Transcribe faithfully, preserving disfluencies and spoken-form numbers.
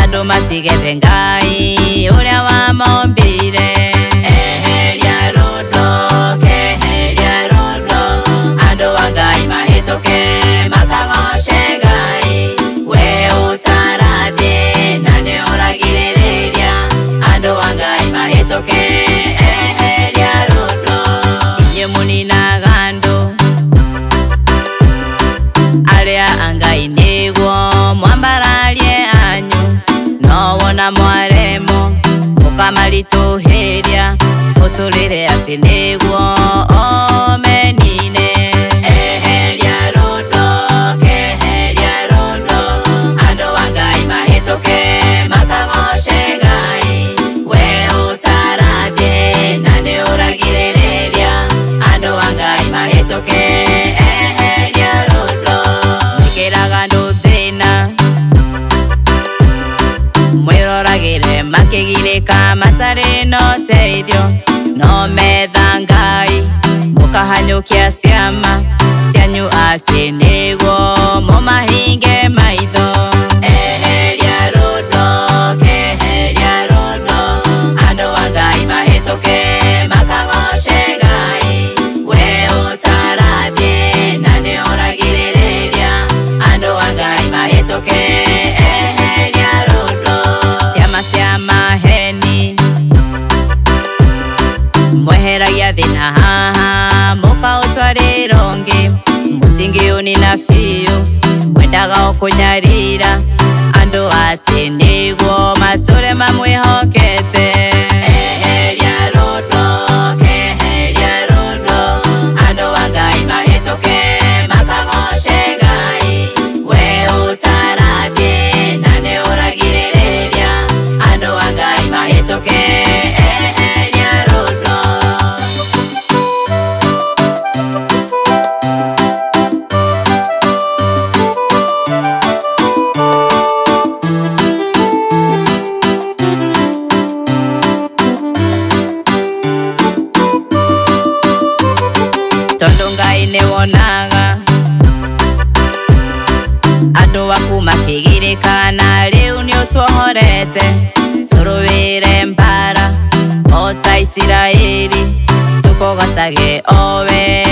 andu matigete Ngai uria wamombire. Eheria rundo, keheria rundo, andu wa Ngai mahituke makagoshe Ngai. We utarathie na ni uragiriria andu wa Ngai mahituke. Eheria rundo, inye muninaga andu aria a Ngai niguo mwambararie anyu. No wona mwaremo ukamarituhiria uturire ati niguo omenine. Eheria rundo, keheria rundo, andu wa Ngai mahituke makagoshe Ngai. We utarathie na ni uragiriria andu wa Ngai mahituke. Eheria rundo, nikiraga andu thina mwiroragire makigirika matari no teithio. No metha Ngai mukahanyukia ciama cianyu ati niguo mumahinge maitho. Eheria rundo, keheria rundo, andu wa Ngai mahituke makagoshe Ngai. We utarathie na ni uragiriria andu wa Ngai mahituke. Eheria rundo, ciama cia maheni mweheragia thina haha mukautwarira ungi. Mutingiunina fiu mwendaga ukunyarira andu ati niguo mature mamwihokete. Eheria rundo, keheria rundo, andu wa Ngai mahituke makagoshe Ngai. We utarathie na ni uragiriria andu wa Ngai mahituke. Eheria rundo, tondu Ngai ni wonaga andu aku makigirika na riu ni utuohorete. Turuwire mbara ota Isiraeli tukogocage owe